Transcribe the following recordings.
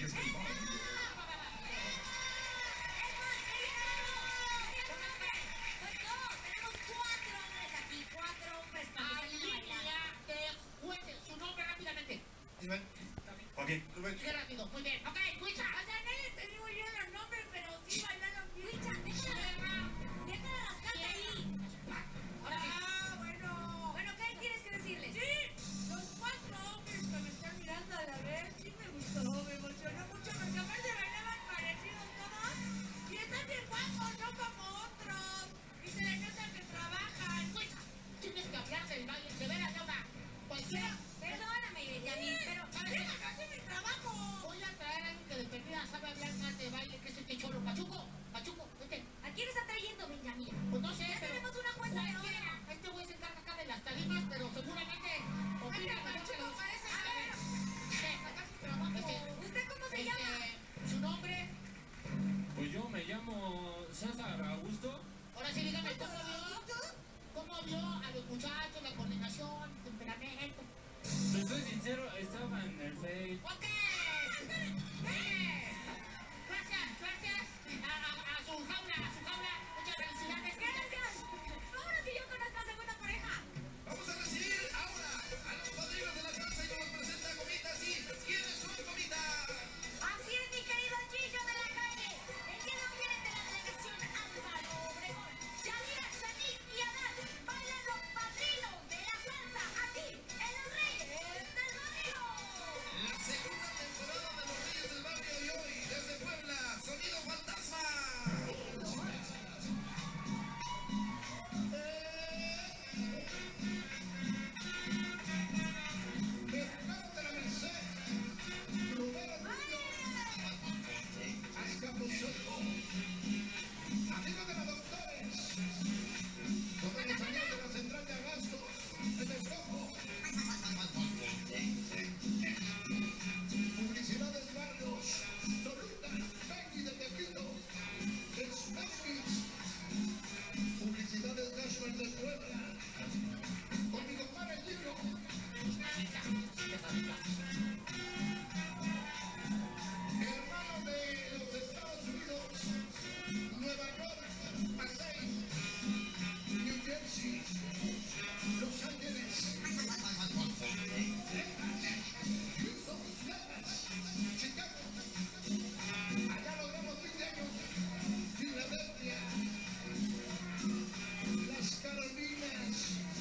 Reyes del Barrio. Tenemos 4 hombres aquí, 4 hombres para su nombre rápidamente. Ok, Qué rápido, muy bien. Ok, Huicha. O sea, no le entendí muy bien los nombres, pero sí bailaron bien. Huicha, deja las cartas ahí. Ahora sí. Bueno. Bueno, ¿qué tienes que decirles? Sí, los 4 hombres que me están mirando a la vez, sí me gustó, me emocionó mucho, porque aparte bailaban parecidos todos. Y están bien guapos, no como otros. Y se les nota que trabajan. Huicha, tienes que hablar del baile. De veras, Laura. Cualquiera. Perdóname, Yami, pero déjame hacer mi trabajo. Voy a traer a alguien que de perdida sabe hablar más de baile que es este cholo. Pachuco, vete. ¿A quién está trayendo, Benjamín? Pues no sé, Ya pero tenemos una jueza de cualquiera. oro. Este güey se encarga acá de las tarimas, pero seguramente opina mejor que los... Parece A ver, sacar su trabajo. ¿Usted cómo se llama? Su nombre. Pues yo me llamo César Augusto. Ahora sí, dígame, ¿cómo vio a los muchachos, la coordinación, el temperamento? Te soy sincero, estaba en el Face. ¡Ok! Gracias. A su jaula. Muchas felicidades. Gracias. Ahora que yo conozco a segunda pareja. vamos a recibir ahora a los padrinos de la casa y nos presenta Gomitas y ¿quiénes son Gomitas? Así es, mi querido Chicho de la calle. El día de hoy vienen de la delegación Álvaro Obregón. Yadira, Sanik y Adán bailan los padrinos de la salsa aquí en los Reyes del Barrio. La segunda temporada de los Reyes del Barrio y hoy desde Puebla, Sonido Fantasma. Mercado de la Merced, Rubén Azcapotzalco, amigos de los doctores, todos los amigos de la central de abastos, de Texcoco, publicidades barrios, Toluca, Penny de Tequilo, Smackis, publicidades National de Puebla, con mi compadre el libro, hermano de los Estados Unidos, Nueva York, Marseille, New Jersey, Los Ángeles, Houston, Dallas, Chicago, allá logramos 20 años, Filadelfia, Las Carolinas,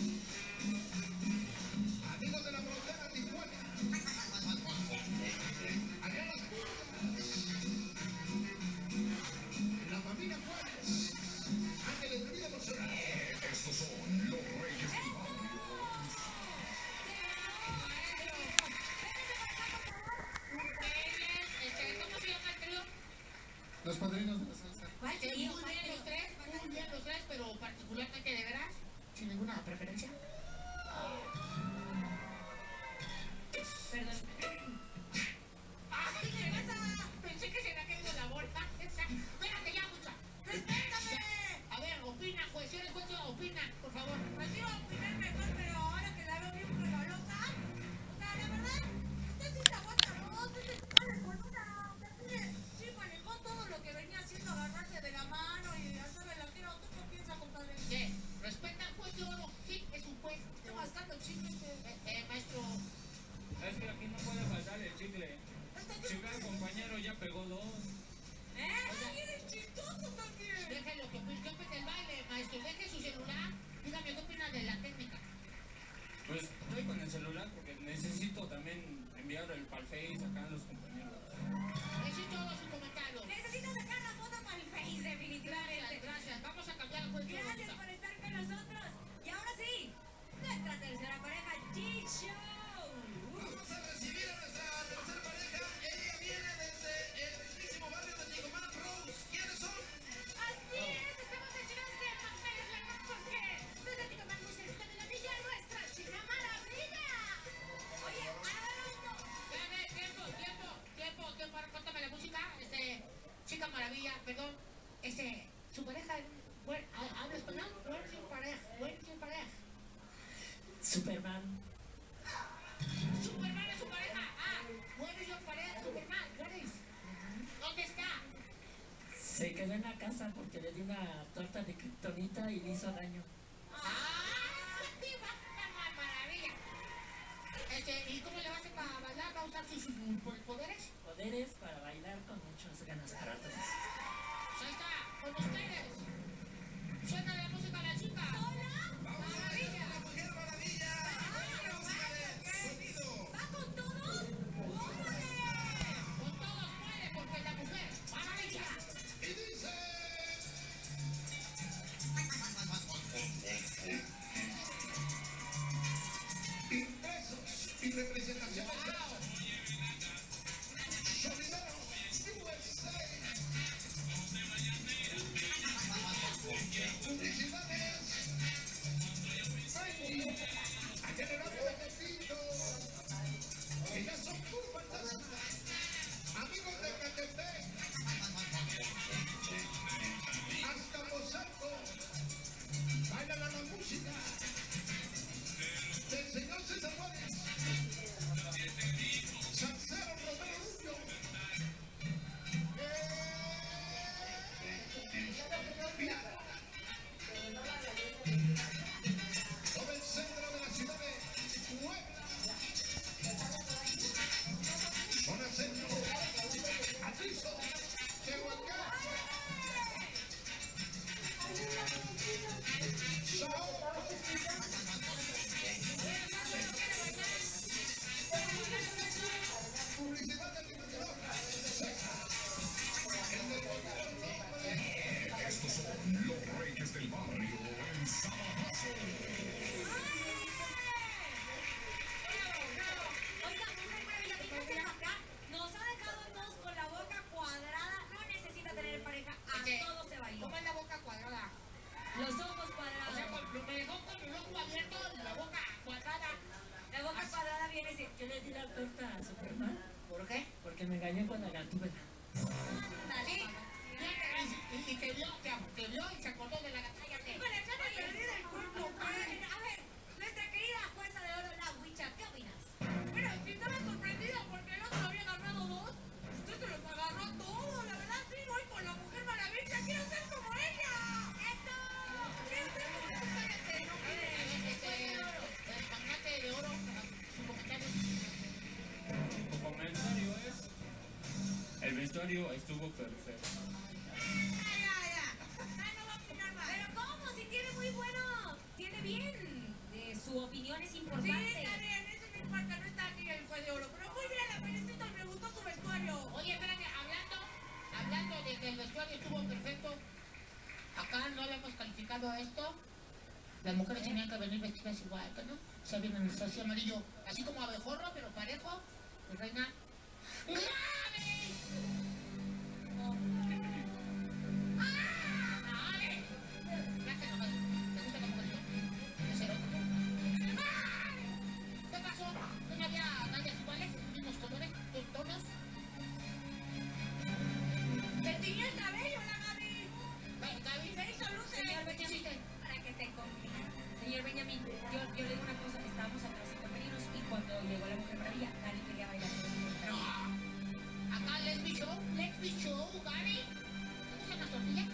amigos de la frontera Tijuana, allá Las Pulgas, la familia Juárez, Ángeles de Vida Emocional. Estos son los Reyes del Barrio. ¿Cómo se llama el trío? Los padrinos de la salsa. ¿Cuál trío? Muy bien los tres, pero particularmente de veras, sin ninguna preferencia. Perdón. ¡Ay, qué pasa! Pensé que se había caído la bola. Espérate ya, mucha. ¡Respétame! A ver, opina, juez. Si eres juez, opina, por favor. Pues iba a opinar mejor, pero ahora que la veo bien prebalosa, o sea, la verdad, usted sí se aguanta dos, usted sí sale con una, sí manejó todo lo que venía haciendo, agarrarse de la mano y hacerle la tira. ¿Tú qué piensas, compadre? ¿Qué? ¿Respeta al juez de oro? Sí, es un juez. Está mascando chicle. Maestro. Es que aquí no puede faltar el chicle. Si el compañero ya pegó dos. ¡Ay, eres chistoso también! Deje lo que opine del baile, maestro. Deje su celular. Dígame qué opina de la técnica. Pues estoy con el celular porque necesito también enviar el pal Face acá a los compañeros. Ese es todo su comentario. Necesito sacar la foto para el Face, definitivamente. Gracias. Vamos a cambiar el juez de oro. Gracias por estar con nosotros. Y ahora sí, nuestra tercera pareja, Chicho. Vamos a recibir a nuestra tercera pareja. Ella viene desde el mismísimo barrio de Nicomán Rose. ¿Quiénes son? Así es, estamos llenos de pantallas largas porque desde Ticomán muy cerca de la villa nuestra chica maravilla. Oye, Alonso. Tiempo. casa porque le di una torta de kriptonita y le hizo daño. ¡Maravilla! ¿Y cómo le va a hacer para bailar? ¿Va a usar sus poderes? Poderes para bailar con muchas ganas para todos. Pues ahí está, con ustedes. Suena la música a la chica. ¡Maravilla! ¡La Mujer Maravilla! ¡La música de sonido! ¿Va con todos? ¡Órale! Con todos puede, porque es la mujer. ¡Maravilla! Y dice... Impresos y representaciones de Solidero USA. Publicidades. A generar el apetito. Que ya son muy fantásticas. Amigos de Catepec. Hasta Pozaco. Bailan a la música del señor César Juárez. Salsero Romero Rubio. Todo el centro de la ciudad de Puebla. Zona centro. Atrizo. Tehuacán. Sao. Publicidad del Libertador. Estos son los Reyes del Barrio en Sabadazo. Oiga, Mujer Maravilla, fíjese para acá. Nos ha dejado a todos con la boca cuadrada. No necesita tener pareja. A todos se bailó. ¿Cómo es la boca cuadrada? Los ojos O sea, cuadrados. me dejó con el ojo abierto, la boca cuadrada. La boca cuadrada viene así. Yo le di la torta a Superman ¿Por qué? porque me engañé con la gatúbela. Dale. Y te vio y se acordó de la gatalla que... Híjole, ya me perdí del cuerpo. A ver, nuestra querida jueza de oro, la Huicha, ¿qué opinas? Bueno, si estaba sorprendida porque el otro había ganado 2, usted se los agarró a todos. La verdad, sí, voy con la Mujer Maravilla. ¡Quiero ser como ella! ¡Esto! ¡Quiero ser como ella! Espérate, no El magnate de oro, su comentario. Tu comentario es... El vestuario estuvo perfecto. No va a opinar más. Pero ¿cómo? Si tiene muy bueno. Tiene bien. Su opinión es importante. Sí, está bien. Eso no importa. No está aquí el juez de oro. Pero muy bien, la felicito y me gustó su vestuario. Oye, espérate, hablando de que el vestuario estuvo perfecto, acá no le hemos calificado a esto. Las mujeres tenían que venir vestidas igual, ¿no? Se vienen así amarillo, así como abejorro, pero parejo. Mi reina. ¡Grave! ¡Ay! Ya que no me gusta la mujer. Es erótico. ¡Ay! ¿Qué pasó? ¿No había rayas iguales? ¿Mismos colores? ¿Tonos? Te tiñó el cabello, la Gaby. Gaby, Se hizo luces. señor Benjamín. Para que te confíen. Señor Benjamín, yo le digo una cosa. Estábamos atrás de camerinos y cuando llegó la Mujer Maravilla, Gaby quería bailar con la Mujer No. Maravilla. Acá Let's Be Show, Gaby. ¿Te gustan las tortillas?